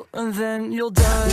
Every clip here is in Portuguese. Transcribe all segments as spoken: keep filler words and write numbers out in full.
and then you'll die.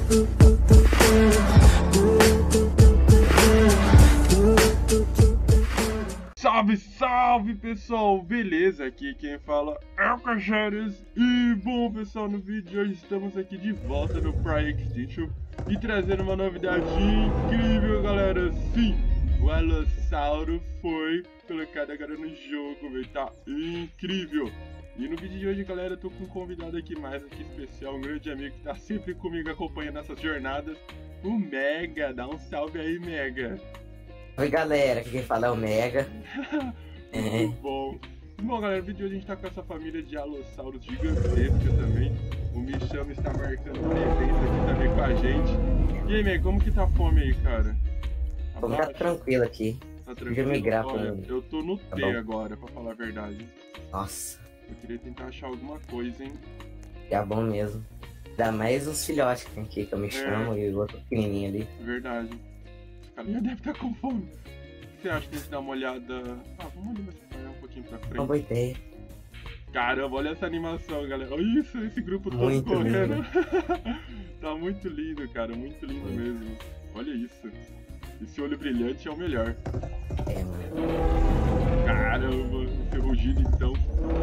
Salve, salve pessoal, beleza? Aqui quem fala é o Cachares. E bom pessoal, no vídeo de hoje estamos aqui de volta no Prime Extinction e trazendo uma novidade incrível, galera. Sim, o Alossauro foi colocado agora no jogo, velho, tá incrível. E no vídeo de hoje, galera, eu tô com um convidado aqui mais aqui especial, um grande amigo que tá sempre comigo acompanhando essas jornadas, o Mega. Dá um salve aí, Mega. Oi galera, aqui quem fala é o Mega. Muito é. bom. Bom galera, no vídeo de hoje a gente tá com essa família de alossauros gigantesca também. O Michão está marcando presença aqui também com a gente. E aí, Mega, como que tá a fome aí, cara? Vamos ficar tranquilo aqui. Tá Deixa eu tranquilo? migrar Olha, pro... eu tô no Tá T bom. agora, pra falar a verdade. Nossa, Eu queria tentar achar alguma coisa, hein? é bom mesmo. Ainda mais os filhotes que tem aqui, que eu me chamo, e o outro pequenininho ali. Verdade. Esse cara já deve estar com fome. O que você acha que a gente dá uma olhada... Ah, vamos ali mais pra um pouquinho pra frente. Uma boa ideia. Caramba, olha essa animação, galera. Olha isso, esse grupo todo Muito correndo. Tá muito lindo, cara. Muito lindo Muito. mesmo. Olha isso. Esse olho brilhante é o melhor. É, mano. Caramba, esse rugido então.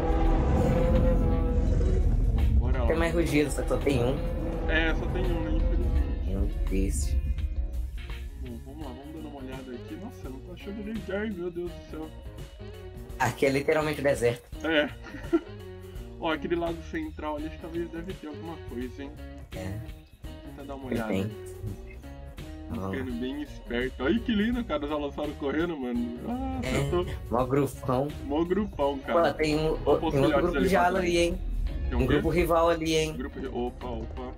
Bora lá. Tem mais rugido, só que só tem um. É, só tem um, né? Infelizmente. É um triste. Bom, vamos lá, vamos dando uma olhada aqui. Nossa, eu não tô achando ninguém, meu Deus do céu. Aqui é literalmente o deserto. É. Ó, aquele lado central ali, acho que talvez deve ter alguma coisa, hein? É, Vou tentar dar uma ele olhada. tem. Ficando bem esperto. Olha que lindo, cara, os alossauros correndo, mano. Ah, É, eu tô... mó grupão. Mó grupão, Pô, cara. tem um, Olha os tem outro filhotes grupo ali de pra ala trás. ali, hein? Tem Um quê? grupo rival ali, hein? Grupo de... Opa, opa.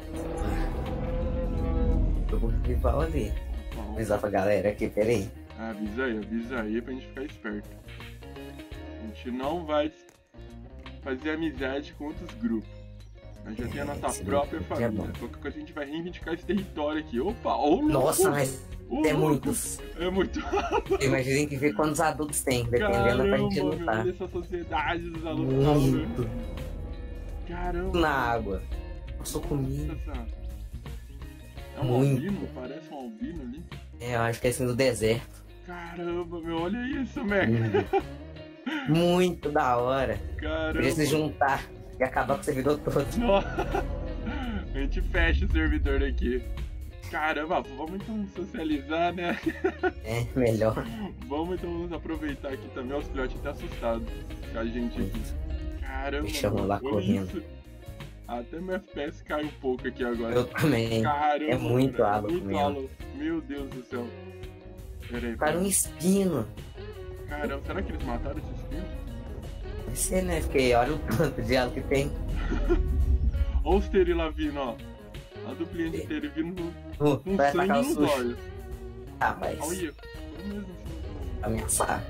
Grupo rival ali. opa, Vou opa. avisar pra galera aqui, peraí. Ah, avisa aí, avisa aí pra gente ficar esperto. A gente não vai fazer amizade com outros grupos. A gente já tem a nossa Esse própria grupo já é família. bom. Qualquer coisa a gente vai reivindicar esse território aqui. Opa, ô louco! Nossa, mas Ô, é louco! muitos. É muito. Imaginem que ver quantos adultos tem, dependendo pra gente Caramba, lutar. olha essa sociedade dos alossauros. Muito. Caramba. Na água. Eu sou comigo. Nossa. É um Muito. albino? Parece um albino ali. É, eu acho que é assim do deserto. Caramba, meu, olha isso, Mac. Muito da hora. Caramba. Podia se juntar e acabar com o servidor todo. Nossa. A gente fecha o servidor aqui. Caramba, vamos então socializar, né? É, melhor. Vamos então vamos aproveitar aqui também. Os filhotes até assustados com a gente aqui. Caramba, Me chamam lá olha correndo. isso. Até meu F P S cai um pouco aqui agora. Eu também. Caramba, É muito velho, halo muito mesmo. halo. Meu Deus do céu. Pera aí, Cara, um espino. caramba, será que eles mataram esse espinho? Vai ser, né? Porque olha o tanto de algo que tem. Olha os Teri lá vindo, ó. A duplinha de Teri vindo Uh, com vai sangue atacar o nos sushi. olhos. Rapaz, Olha, foi mesmo assim. ameaçar.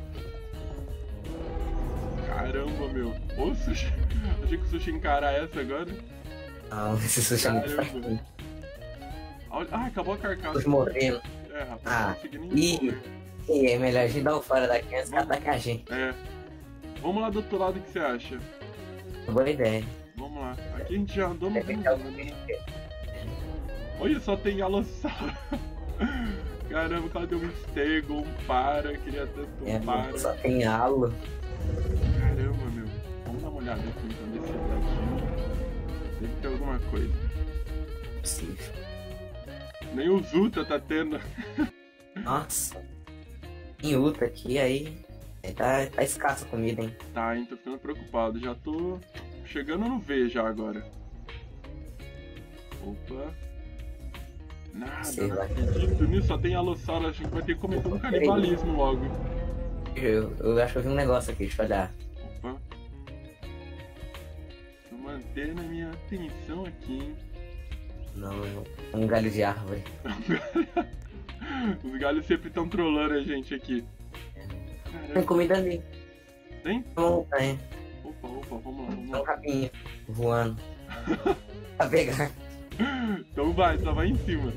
Caramba, meu. Ô, sushi. Achei que o sushi encarar essa agora. Não, esse sushi é muito Caramba. fraquinho. Olha- Ah, acabou a carcaça. Os morrendo. É, rapaz, Ah, não consegui nem e- correr. E é melhor a gente dar o fora daqui antes que atacar a gente. É. Vamos lá do outro lado, o que você acha? Boa ideia. Vamos lá. Aqui a gente já andou no Deve mundo, ter algum né? Olha, só tem alossauro. Caramba, cadê um stego, um para? Queria tanto um É, para. só tem halo. Caramba, meu. Vamos dar uma olhada aqui então nesse ladinho. Deve ter alguma coisa. Possível. Nem o Zuta tá tendo. Nossa. Em Utah aqui, aí. aí tá, tá escassa a comida, hein? Tá, hein? Tô ficando preocupado. Já tô chegando no V já agora. Opa. Nada, Sei não lá. acredito nisso. Só tem alossauro. A gente vai ter que cometer um canibalismo logo. Eu, eu acho que eu vi um negócio aqui, deixa eu olhar. Opa. Tô mantendo a minha atenção aqui, hein? Não, é um galho de árvore. Os galhos sempre estão trollando a gente aqui. Tem Caramba. comida ali. Tem? Uma montanha. Opa, opa, vamos lá, vamos Tem um lá. rabinho voando. Pra pegar. Então vai, só vai em cima.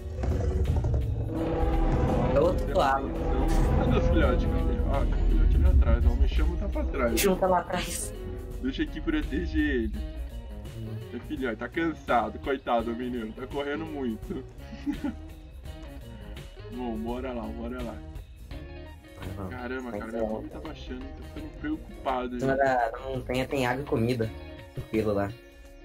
É outro lado. Cadê os filhotes? Cadê? Ah, o filhote ali atrás, ó. O Mexamo tá pra trás. Junta lá atrás. Deixa aqui proteger ele. É filhote, tá cansado, coitado do menino, tá correndo muito. Bom, bora lá, bora lá. Caramba, cara, minha fome tá baixando, tô ficando preocupado. Na da montanha tem água e comida. Tranquilo lá.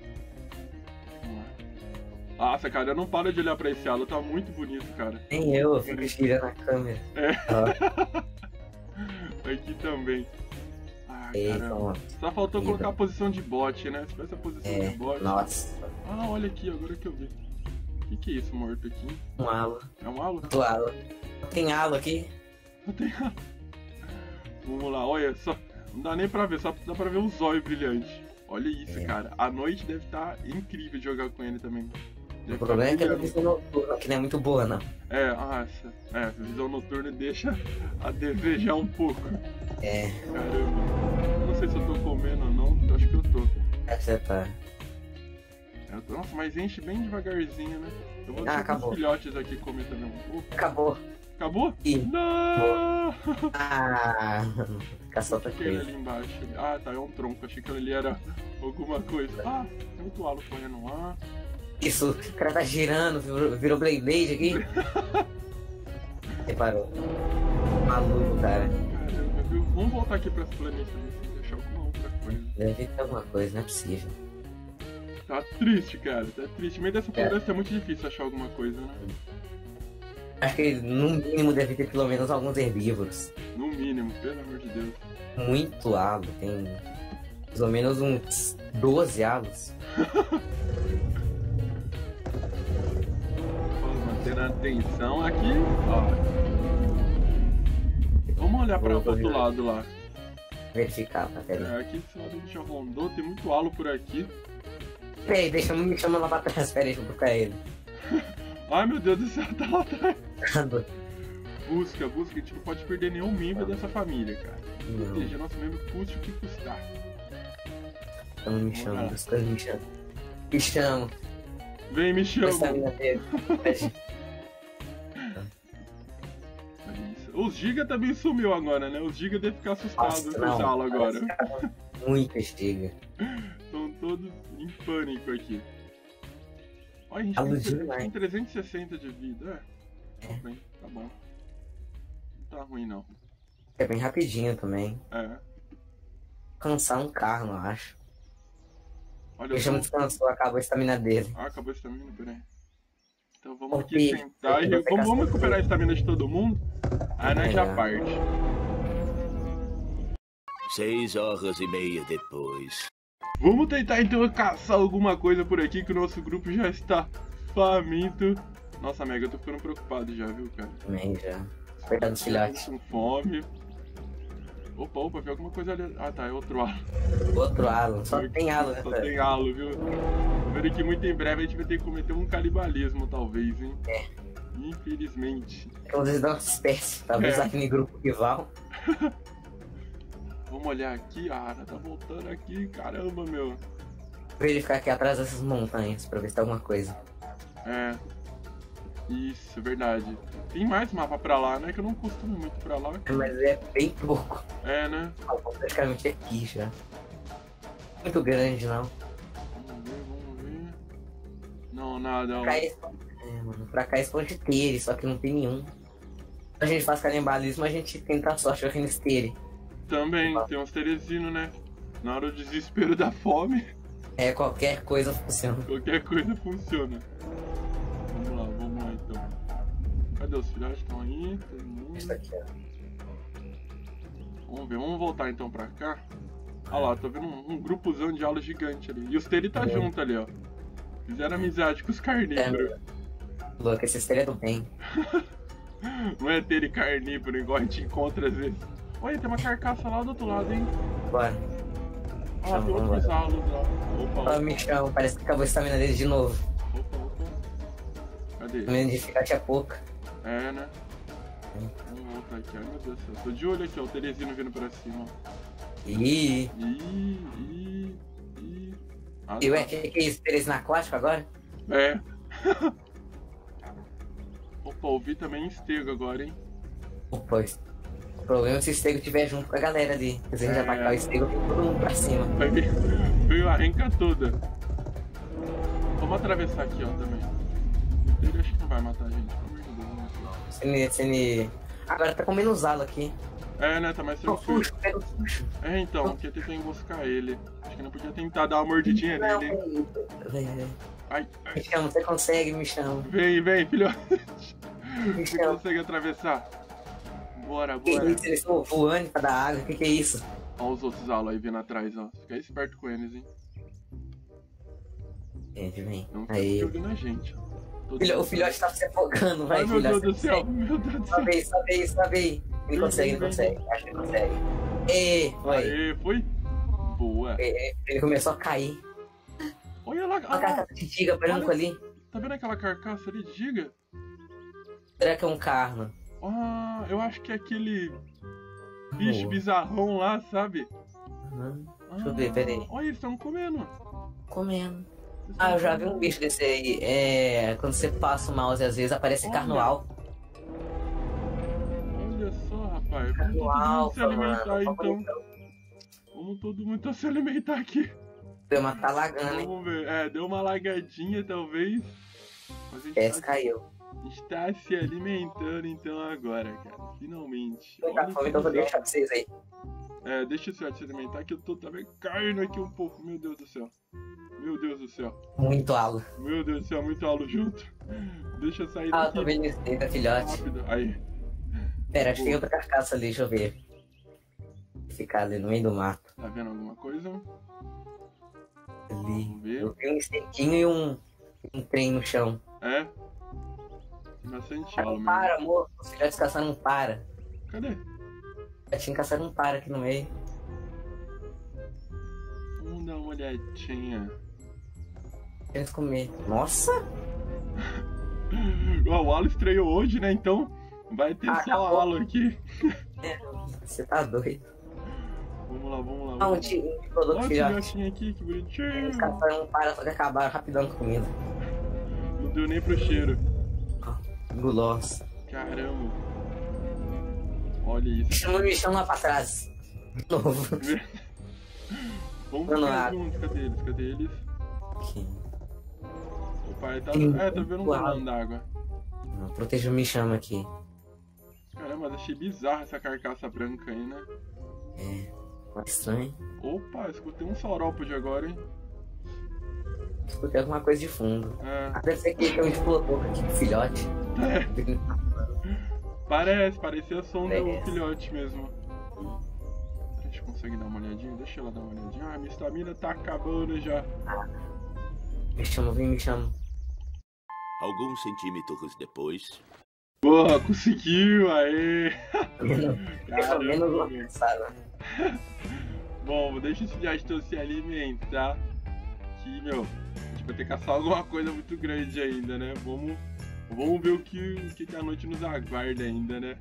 Nossa, cara, eu não paro de olhar pra esse halo, tá muito bonito, cara. Nem eu, eu fico girando a câmera. É. Ah. Aqui também. Ah, Ei, caramba. Só faltou vida. colocar a posição de bot, né? Se tivesse a posição É, de bot. nossa. Ah, olha aqui, agora que eu vi. O que, que é isso morto aqui? Um halo. É um halo? Outro halo. Tem halo aqui? Não tem halo. Vamos lá, olha só. Não dá nem pra ver, só dá pra ver um zóio brilhante. Olha isso, É. cara. A noite deve estar incrível de jogar com ele também. Deve O problema é que a brilhando. visão noturna aqui não é muito boa, não. É, nossa. É, a visão noturna deixa a desejar um pouco. É, Caramba. Eu não sei se eu tô comendo ou não, acho que eu tô. essa tá. Eu tô- Nossa, mas enche bem devagarzinho, né? Eu vou Ah, deixar acabou. os filhotes aqui comer também um pouco. Acabou. Acabou? Ih. Não! Ah, fica só outra Aquele coisa. ali embaixo. Ah, tá, é um tronco. Achei que ali era alguma coisa. Ah, tem muito halo correndo lá. Isso, o cara tá girando, virou, virou Blade Blade aqui. Reparou. Maluco, cara. Caramba, viu? Vamos voltar aqui pras planetas ver se achar alguma outra coisa. Deve ter alguma coisa, não é possível. Tá triste, cara. Tá triste. No meio dessa É. floresta é muito difícil achar alguma coisa, né? Acho que no mínimo deve ter pelo menos alguns herbívoros. No mínimo, pelo amor de Deus. Muito halo, tem mais ou menos uns doze halos. Vamos manter a atenção aqui. Ó. Vamos olhar pra Vou- vou outro ver. lado lá. Verificar, tá vendo? É, aqui esse lado a gente já rondou, tem muito halo por aqui. Peraí, deixa me chama lá pra trás, peraí, deixa eu buscar ele. Ai meu Deus do céu, tá lá atrás. Não. Busca, busca, a gente não pode perder nenhum membro dessa família, cara. Proteger nosso membro custe o que custar. Estamos me chamando, as coisas me chamam. Me chamam. Vem, me chama. Essa mina dele. Isso. Os Giga também sumiu agora, né? Os Giga devem ficar assustados Nossa, com esse não. halo agora. Muito estiga. Estão todos em pânico aqui. Olha, a gente Halo tem, demais. tem trezentos e sessenta de vida. É, tá É. bem, tá bom. Não tá ruim não. É bem rapidinho também. É. Cansar um carro, não acho. Olha, Ele eu chama tô... descansou, acabou a estamina dele. Ah, acabou a estamina, peraí. Então vamos Ô, aqui Pi, sentar e eu vou vamos, vamos pegar recuperar a estamina de todo mundo. Aí nós já É. parte. Seis horas e meia depois. Vamos tentar então caçar alguma coisa por aqui que o nosso grupo já está faminto. Nossa, Mega, eu tô ficando preocupado já, viu, cara? Também já. Cuidado dos filhotes. Com fome. Opa, opa, vi alguma coisa ali. Ah, tá, é outro halo. Outro halo. Só tem halo, né? Só tem halo, viu? Tô vendo que muito em breve a gente vai ter que cometer um canibalismo, talvez, hein? É. Infelizmente. Inclusive da nossa espécie. Talvez É. aqui no grupo rival. Vamos olhar aqui. Ah, ela tá voltando aqui. Caramba, meu. Verificar aqui atrás dessas montanhas pra ver se tem alguma coisa. É. Isso, verdade. Tem mais mapa pra lá, né? Que eu não costumo muito pra lá. Mas é bem pouco. É, né? Praticamente aqui já. Muito grande, não. Vamos ver, vamos ver. Não, nada. Pra ó. cá é, é, mano, pra cá é esponjiteiro, só que não tem nenhum. A gente faz canibalismo, a gente tenta a sorte aqui no esteire. Também, tem uns teresinos, né? Na hora do desespero da fome, É, qualquer coisa funciona. qualquer coisa funciona. Vamos lá, vamos lá então. Cadê os filhotes? Estão aí? Todo mundo. Isso aqui, ó. Vamos ver, vamos voltar então pra cá. Olha lá, tô vendo um, um grupozão de aula gigante ali. E os Teri tá É. junto ali, ó. Fizeram amizade com os carnívoros. Louco, esse esteire é do bem. Não é Teri carnívoro igual a gente encontra às vezes. Olha, tem uma carcaça lá do outro lado, hein? Bora. Ah, Chama, tem vamos outros lá. alos lá. Opa, Ó, opa, me chama, parece que acabou a estamina dele de novo. opa, opa. Cadê? A menina de ficar tinha pouco. É, né? Vamos voltar aqui. Ai, meu Deus do céu. Tô de olho aqui, ó. O Teresino vindo pra cima, ó. Ih, Ih, ih, ih. Ah, e ué, tá. que que é isso? Teresina aquático agora? É. Opa, ouvi também estego agora, hein? Opa, o problema é se o estego estiver junto com a galera ali. Se a gente É. atacar o estego, tem todo mundo pra cima. Vai vir, veio a renca toda. vamos atravessar aqui, ó, também. Ele acho que não vai matar a gente, pelo amor de Deus. Não Cine, cine... Agora tá com menos ala aqui. É, né? Tá mais Pega o tranquilo. susto, pega o susto. É, então, porque tentar emboscar ele. Acho que não podia tentar dar uma mordidinha Não, nele, hein? vem, vem. Ai, ai. Me chama, você consegue, me chama. Vem, vem, filhote. Me Você chama. consegue atravessar. Bora, Que bora. isso, eles estão voando pra dar água, que que é isso? Olha os outros alos aí vindo atrás, ó. Fica esperto com eles, hein? Gente, vem. Não fica Aí. jogando a gente. Todo Filho, o mundo- filhote tá se afogando, vai, Ai, meu filhote. Deus do você céu, consegue. meu Deus do céu. Sobe aí, sobe aí, sobe aí. Ele Vem, consegue, ele vem, consegue. Acho que ele consegue. E foi. Aê, foi? Boa. E- Ele começou a cair. Olha lá, Olha a ah, carcaça de giga branco ali. tá vendo aquela carcaça ali de giga? Será que é um carro? Ah, eu acho que é aquele bicho Boa. bizarrão lá, sabe? Hum, Ah, Deixa eu ver, peraí. Olha, eles estão comendo. Comendo. Eles Ah, tão eu já vi comendo. um bicho desse aí. É. Quando você passa o mouse, às vezes aparece Olha. carnual. Olha só, rapaz. Vamos todo mundo Carnual, se alimentar, mano. então. Vamos todo mundo se alimentar aqui. Deu uma tá lagando, hein? Vamos ver. É, deu uma lagadinha, talvez. Mas a gente, Essa tá, caiu. a gente tá se alimentando, então, agora, cara. Finalmente. Tô com Olha fome, que então eu vou bizarro. deixar pra vocês aí. É, deixa o senhor se alimentar que eu tô também caindo aqui um pouco. Meu Deus do céu. Meu Deus do céu. Muito alo. Meu Deus do céu, muito aula junto. Deixa eu sair Ah, eu daqui tô vendo isso aí, tá, filhote? rápido. Aí. Pera, acho que tem outra carcaça ali, deixa eu ver. Ficar ali no meio do mato. Tá vendo alguma coisa? Ali. Vamos ver. Eu vi um estequinho e um, um trem no chão. É? Bastante Cara, aula não mesmo. para, moço. Os filhotes caçando não para. Cadê? Já tinha caçado um para aqui no meio. Vamos dar uma olhadinha. Eles comer. Nossa! Ó, o Halo estreou hoje, né? Então vai ter Ah, só acabou. Halo aqui. Você tá doido. Vamos lá, vamos lá. Ah, um Vamos. tio um tio falou Olha que o filhote. filhotinho aqui, que bonitinho. Eles caçaram um para, só que acabaram rapidão com a comida. Não deu nem pro cheiro. Guloso. Caramba. Olha isso. Chama me chama lá pra trás. De novo. Vamos Não, não, ficar ah. juntos. Cadê eles? Cadê eles? Aqui. O pai tá. Tem É, tá vendo um muito galão d'água. Não, proteja o me chama aqui. Caramba, mas achei bizarro essa carcaça branca aí, né? É. Estranho. Opa, escutei um saurópode agora, hein? Escutei alguma coisa de fundo. É. Ah, deve ser que tem um explodor aqui pro filhote. Parece, parecia som do Parece. filhote mesmo. A gente consegue dar uma olhadinha? Deixa ela dar uma olhadinha. Ah, minha estamina tá acabando já. Me chama, vem, me chama. Alguns centímetros depois. Boa, conseguiu, aê! Pelo menos uma meu. pensada. Bom, deixa esse filhote todo se alimentar. Que, meu, a gente vai ter que caçar alguma coisa muito grande ainda, né? Vamos, vamos ver o que, o que a noite nos aguarda ainda, né?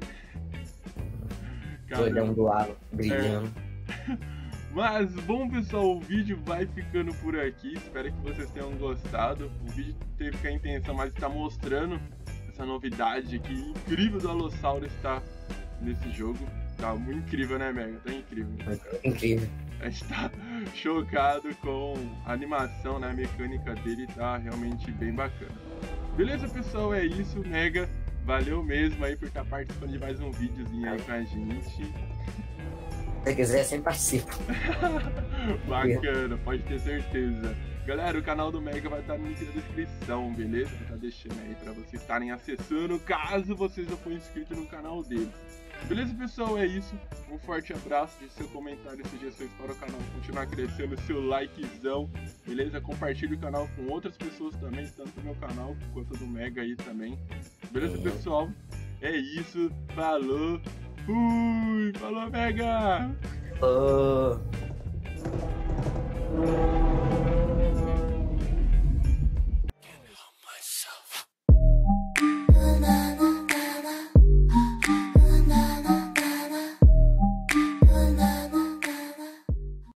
Olhão do alo, brilhando. Mas, bom pessoal, o vídeo vai ficando por aqui. Espero que vocês tenham gostado. O vídeo teve que a intenção mais de estar mostrando essa novidade aqui incrível do Alossauro estar nesse jogo. Tá muito incrível, né, Mega? Tá incrível. Muito incrível. A gente tá chocado com a animação, né? A mecânica dele tá realmente bem bacana. Beleza, pessoal? É isso, Mega. Valeu mesmo aí por estar participando de mais um videozinho aí com a gente. Se você quiser, sempre participa. Bacana, pode ter certeza. Galera, o canal do Mega vai estar no link da descrição, beleza? Vou estar deixando aí pra vocês estarem acessando, caso vocês não forem inscritos no canal dele. Beleza, pessoal? É isso. Um forte abraço, deixe seu comentário e sugestões para o canal continuar crescendo, seu likezão, beleza? Compartilhe o canal com outras pessoas também, tanto do meu canal quanto do Mega aí também. Beleza, pessoal? É isso. Falou. Fui. Falou, Mega. Oh.